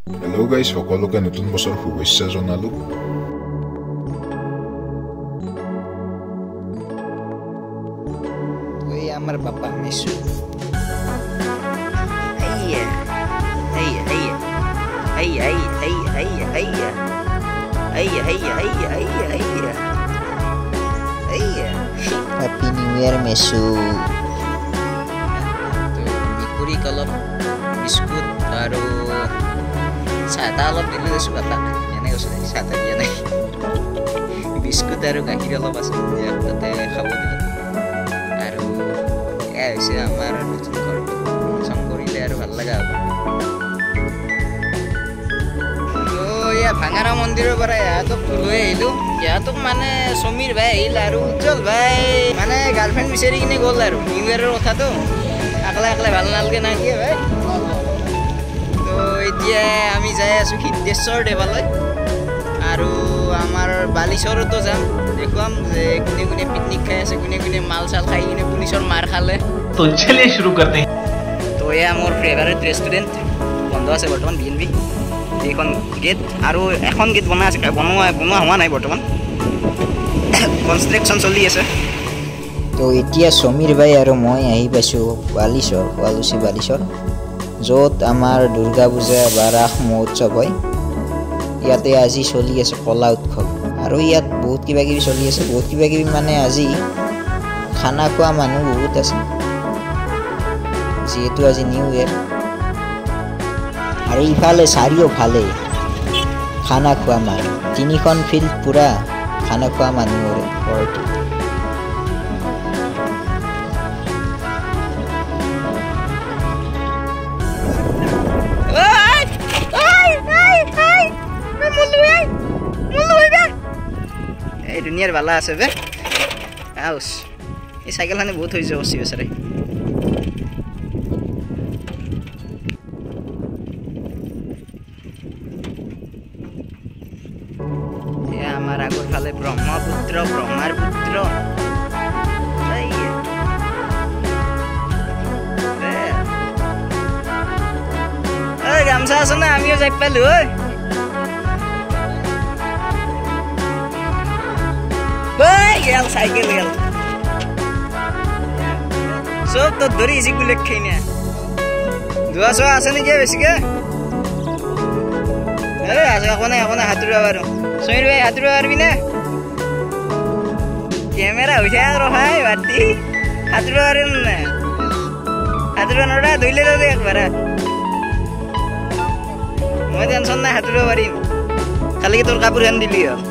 Hello' guys, সকলোকে নতুন বছৰ শুভেচ্ছা জনালোঁ। আমার বাবা মেসু হ্যাপি নিউ ইয়ার মেসু। বিকুৰিক অলপ বিস্কুট আৰু চাহ তাহ অলপ দিলোঁ দেছোঁ বাপাক। এনে কৈছোঁ চাহ তাহ দিয়া নাই, বিস্কুট আৰু গাখীৰ অলপ আছে তাতে খাব দিলোঁ। আৰু এয়া হৈছে আমাৰ নতুন ঘৰ, চং কৰিলে আৰু ভাল লগা হ'ব। এয়া ভাঙাৰা মন্দিৰৰ পৰা ইহঁতক লৈ আহিলোঁ। ইহঁতক মানে সমীৰ ভাই আহিল আৰু উজ্জ্বল ভাই মানে গাৰ্লফ্ৰেণ্ড বিচাৰি কিনে গ'ল আৰু নিউ ইয়েৰৰ কথাটো একলা একলা ভাল নালাগে না কি ভাই। তো এতিয়া আমি যাই আছোঁ সিদ্ধেশ্বৰ দেৱালয় আৰু আমাৰ বালিচৰতো যাম। দেখুৱাম যে কোনে কোনে পিকনিক খাই আছে, কোনে কোনে মাল চাল খাই কিনে পুলিচৰ মাৰ খালে। তো চলিয়ে শুরু করতে हैं। তো এয়া মোৰ ফেভাৰেট ৰেষ্টুৰেণ্ট বন্ধ আছে বৰ্তমান, BNB। এইখন গেট আৰু এখন গেট বনোৱা আছে, বনোৱা হোৱা নাই বৰ্তমান, কনষ্ট্ৰাকশ্যন চলি আছে। তো এতিয়া সমীৰ ভাই আৰু মই আহি পাইছোঁ বালিচৰ, শুৱালকুছি বালিচৰ, য'ত আমাৰ দুৰ্গা পূজা বা ৰাস মহোৎসৱ হয়। ইয়াতে আজি চলি আছে কলা উৎসৱ আৰু ইয়াত বহুত কিবা কিবি চলি আছে। বহুত কিবা কিবি মানে আজি খানা খোৱা মানুহ বহুত আছে, যিহেতু আজি নিউ ইয়েৰ। আৰু ইফালে চাৰিওফালে খানা খোৱা মানুহ, তিনিখন ফিল্ড পূৰা খানা খোৱা মানুহৰে ভৰ্তি। এই দুনিয়াৰ বালা আছে বে আউচ। এই চাইকেলখনে বহুত হৈ যাব বেচাৰে। আমাৰ আগৰ ফালে ব্ৰহ্মপুত্ৰ, ব্ৰহ্মাৰ পুত্ৰ। গামছা আছে না, আমিও যাই পালো। গেল চাইকেল গেল চব তো ধৰি গুলে খাই না। ধোৱা চোৱা আছে নেকি বেছিকে? আছে একো নাই, একো নাই, সাঁতুৰিব পাৰো। সমীৰ ভাই সাঁতুৰিব পাৰিবি না? কেমেৰা হৈ থাকে ৰখাই বাতি সাঁতুৰিব পাৰিম না? সাঁতুৰিব নৰা, ধুইলে যাবি একবাৰ। মই টেনশ্যন নাই, সাঁতুৰিব পাৰিম, খালি কি তোৰ কাপোৰ খান দিলি হ'ল।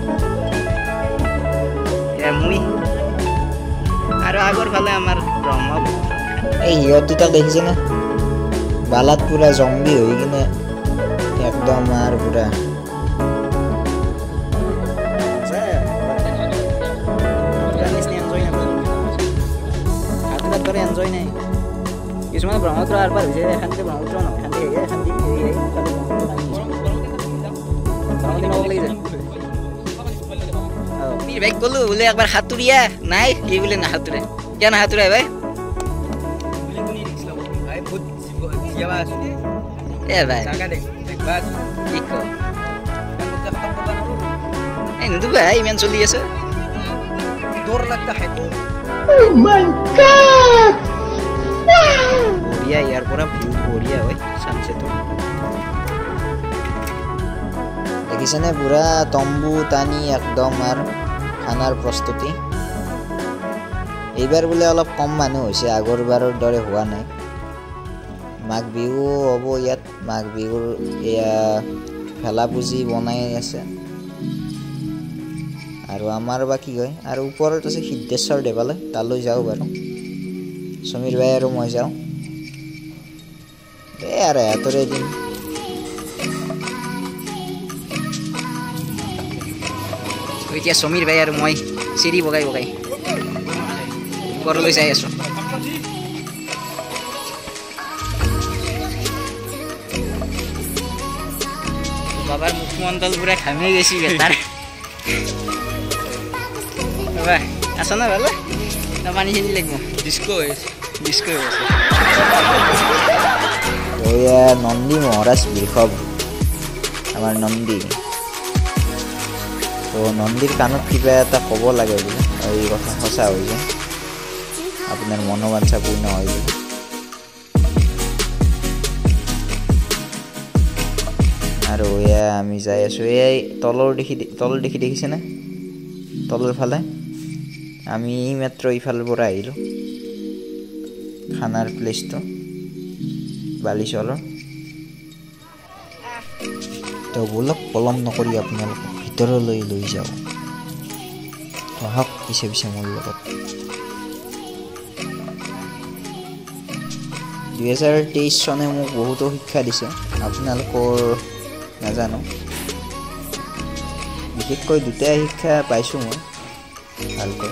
মুই আৰু আগৰ ফালে আমাৰ ব্ৰহ্মপুত্ৰ। এই সিহঁত দুটাক দেখিছে না, বালাত পুৰা জম্বি হৈ কিনে একদম আৰু পুৰা এনজয় নাই। কিছুমানে ব্ৰহ্মপুত্ৰ আৰ পাৰ হৈছে, এখানতে ব্ৰহ্মপুত্ৰ নহয়, এখানতে ভাই কলো বোলে একবাৰ সাঁতুৰিয়া নাই, এই বোলে নাসাঁতুৰে। কিয় নাসাঁতুৰে ভাই? এ ভাই কি ভাই ইমান চলি আছে। বঢ়িয়া, ইয়াৰ পৰা ভিউ বঢ়িয়া হয় ছানছেটৰ। দেখিছেনে পুৰা তম্বু টানি একদম আৰু খানাৰ প্ৰস্তুতি। এইবাৰ বোলে অলপ কম মানুহ হৈছে, আগৰবাৰৰ দৰে হোৱা নাই। মাঘ বিহু হ'ব ইয়াত, মাঘ বিহুৰ এয়া ভেলা পুজি বনাই আছে। আৰু আমাৰ বা কি হয়। আৰু ওপৰত আছে সিদ্ধেশ্বৰ দেৱালয়, তালৈ যাওঁ বাৰু। সমীৰ ভাই আৰু মই যাওঁ দেই আৰু এহঁতৰে দিন। এতিয়া সমীৰ ভাই আৰু মই চিৰি বগাই বগাই ওপৰলৈ যাই আছোঁ। বাবাৰ মুখমণ্ডল পুৰা ঘামি গৈছে বেটাৰ। আছ না ভালে না? পানী খিনি লাগিব, ডিস্কো হৈ আছে, ডিস্কো হৈ আছে। নন্দী মহাৰাজ বৃষভ আমাৰ নন্দী। তো নন্দীৰ কাণত কিবা এটা ক'ব লাগে বোলে, এই কথা সঁচা হৈ যায়, আপোনাৰ মনোবাঞ্ছা পূৰ্ণ হৈ যায়। আৰু এয়া আমি যাই আছোঁ, এই তল দেখি দেখিছেনে, তলৰ ফালে আমি মাত্ৰ ইফালৰ পৰা আহিলোঁ খানাৰ প্লেচটো বালিচৰৰ। তো বলক পলম নকৰি আপোনালোকক ভিতৰলৈ লৈ যাওঁ, আহক পিছে পিছে মোৰ লগত। 2023 চনে মোক বহুতো শিক্ষা দিছে, আপোনালোকৰ নাজানো, বিশেষকৈ দুটাই শিক্ষা পাইছোঁ মই ভালকৈ।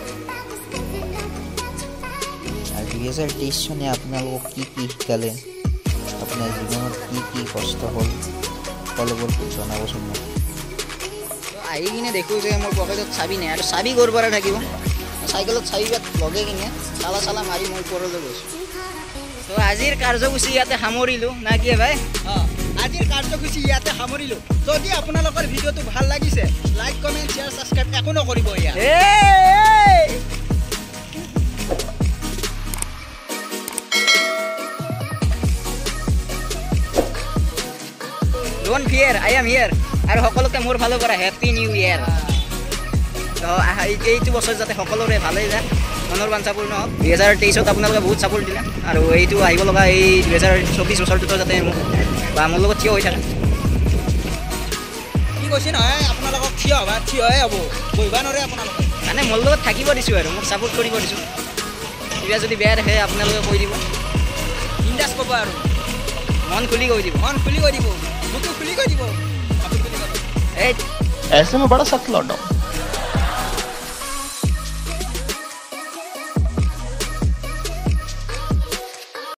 আৰু 2023 চনে আপোনালোকক কি শিকালে, আপোনাৰ জীৱনত কি কষ্ট হ'ল, সকলোবোৰ জনাবচোন মোক। আহি কিনে দেখোঁ যে মোৰ পকেটত চাবি নাই, আৰু চাবি ক'ৰ পৰা থাকিব, চাইকেলত চাবি লগে কিনে চালা মাৰি মই ওপৰলৈ গৈছোঁ। তো আজিৰ কাৰ্যসূচী ইয়াতে সামৰিলোঁ না কি ভাই? আজিৰ কাৰ্যসূচী ইয়াতে সামৰিলোঁ। যদি আপোনালোকৰ ভিডিঅ'টো ভাল লাগিছে, লাইক কমেণ্ট শ্বেয়াৰ ছাবস্ক্ৰাইব একো নকৰিব। ইয়াত ডোন্ট ফিয়াৰ, আই এম হিয়াৰ। আৰু সকলোকে মোৰ ফালৰ পৰা হেপী নিউ ইয়াৰ। তো এইটো বছৰ যাতে সকলোৰে ভালেই যায়, মনৰ বাঞ্ছা পূৰ্ণ হওক। 2023ত আপোনালোকে বহুত ছাপোৰ্ট দিলে, আৰু এইটো আহিব লগা এই 2024 বছৰটোতো যাতে মোক বা মোৰ লগত থিয় হৈ থাকে। কি কৈছে নহয়, আপোনালোকক থিয়হে হ'ব, বহিবা নোৱাৰে আপোনালোকে। মানে মোৰ লগত থাকিব দিছোঁ আৰু মোক ছাপোৰ্ট কৰিব দিছোঁ। কিবা যদি বেয়া দেখে আপোনালোকে কৈ দিব, বিন্দাছ ক'ব, আৰু মন খুলি কৈ দিব, বুকু খুলি কৈ দিব। ऐसे में बड़ा सख्त लॉकडाउन।